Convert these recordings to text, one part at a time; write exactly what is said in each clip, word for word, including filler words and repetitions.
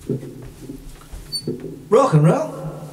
Rock and roll.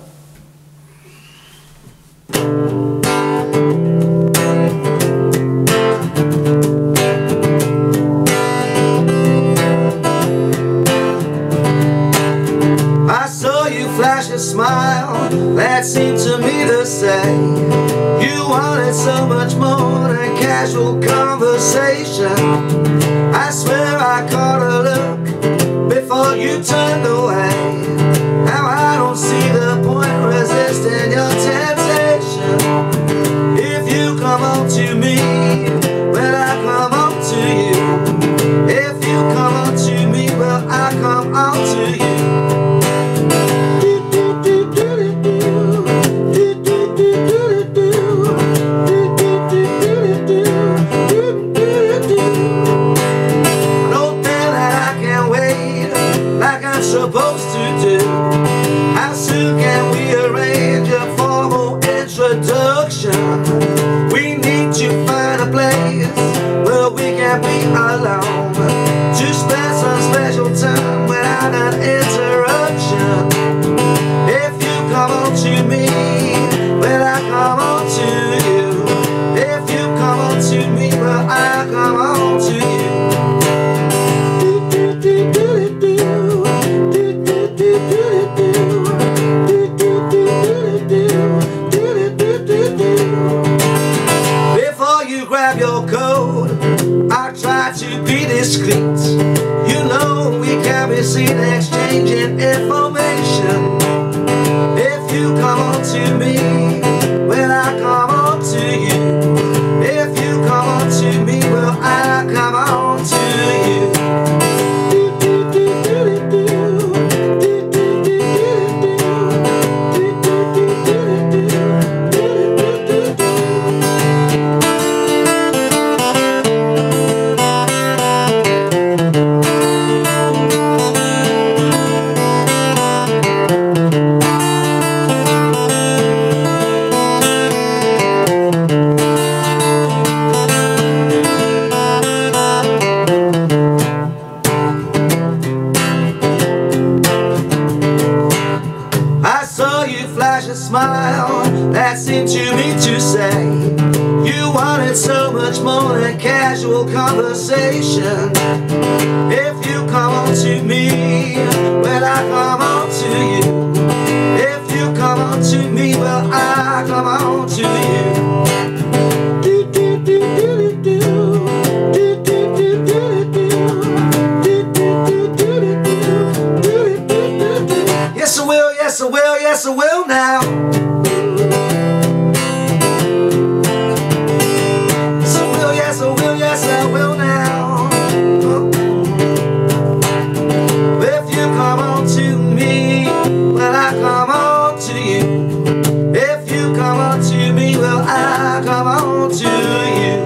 I saw you flash a smile that seemed to me to say you wanted so much more than casual conversation. I swear I caught a look before you turned away. Now I don't see the point resisting your temptation. If you come on to me, well I come on to you. If you come on to me, well I come on to you. Supposed to do. How soon can we arrange a formal introduction? We need to find a place where we can be alone, to spend some special time without an interruption. If you come on to me, well I come on to you. If you come on to me, well I come on to you. Before you grab your coat, I try to be discreet. You know we can be seen exchanging information. If you come on to me, well I come on to you. If you come on to me, well I come on to you. Flash a smile that seemed to me to say you wanted so much more than casual conversation. If you come on to me, well I come on to you. If you come on to me, well I come on to you. Yes I will, yes I will, yes I will now. Yes I will, yes I will, yes I will now. If you come on to me, well I come on to you. If you come on to me, well I come on to you.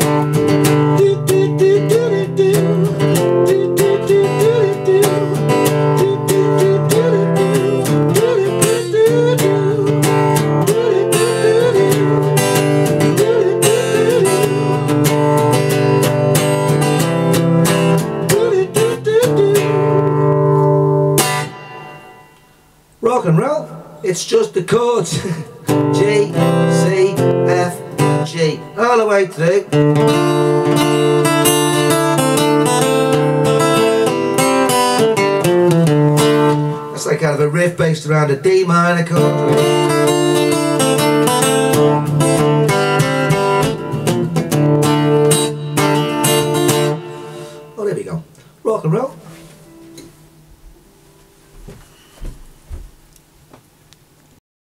Rock and roll, it's just the chords. G, C, F, G, all the way through. That's like kind of a riff based around a D minor chord. Oh, there we go. Rock and roll.